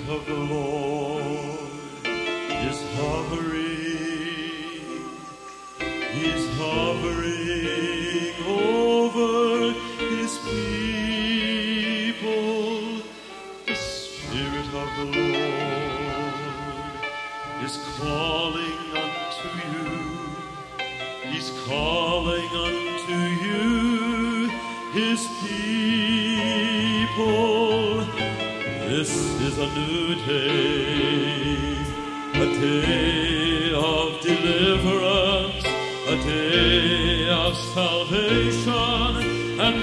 of the Lord is hovering. He's hovering over his people. The Spirit of the Lord is calling unto you. He's calling unto you, his people. This is a new day, a day of deliverance, a day of salvation and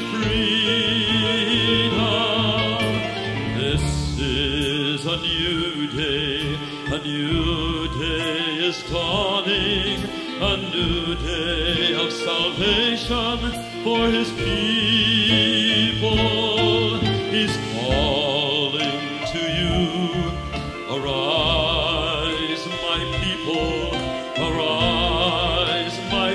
freedom. This is a new day is dawning, a new day of salvation for his people. He's calling to you, arise my people, arise my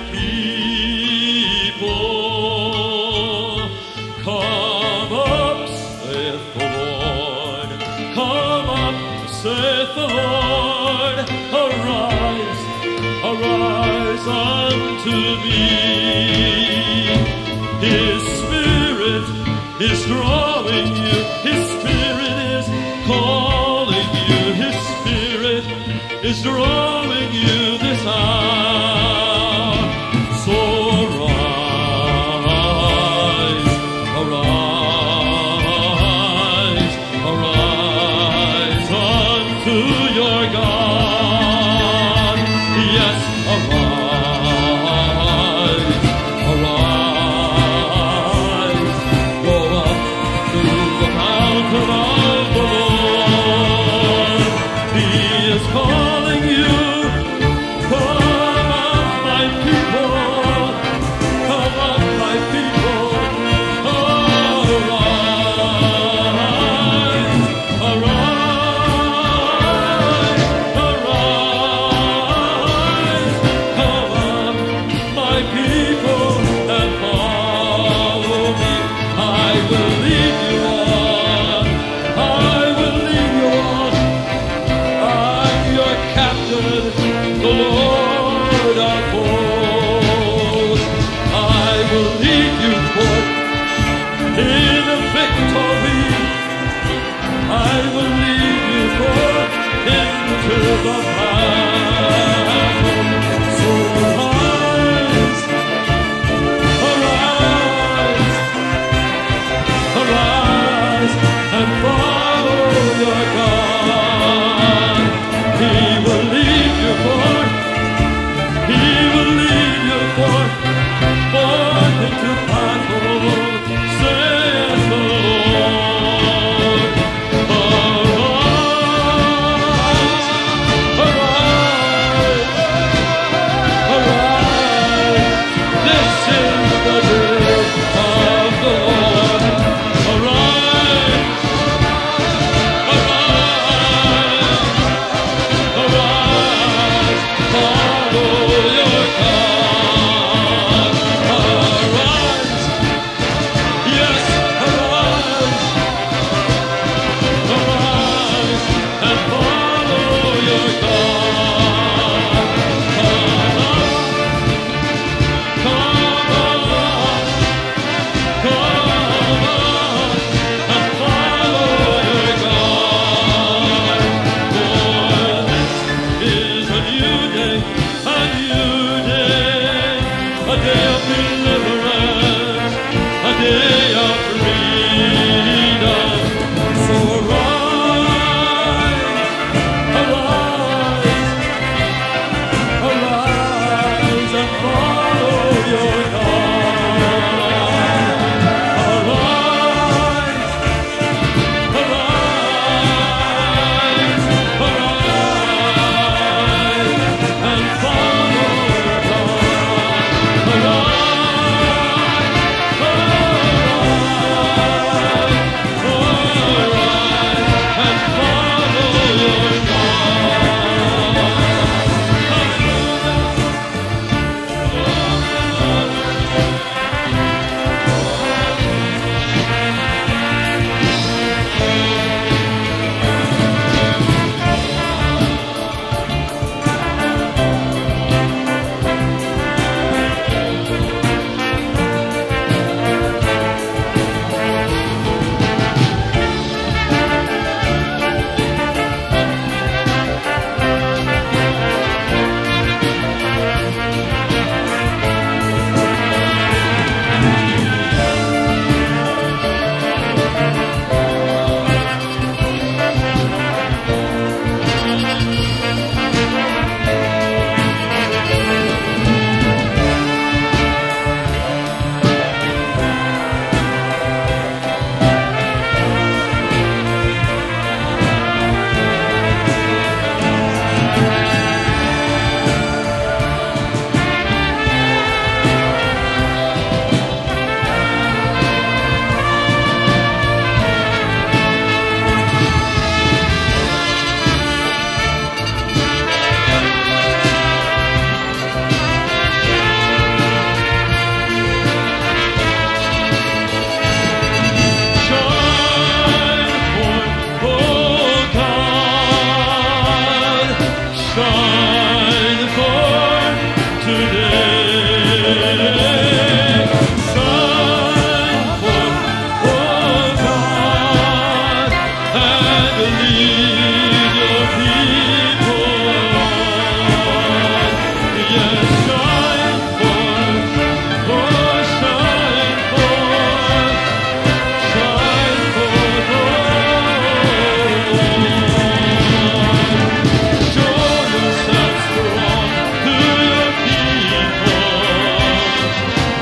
people. Come up, saith the Lord, come up, saith the Lord, arise, arise unto me. His Spirit is drawing you, his Spirit is calling you, his Spirit is drawing you this hour. So arise, arise, arise unto your God. Yes, arise, arise, go up to the mountain of the Lord. He is calling you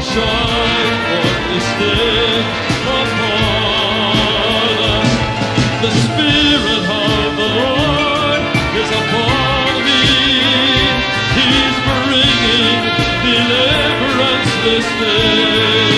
shine forth this day upon us. The Spirit of the Lord is upon me. He's bringing deliverance this day.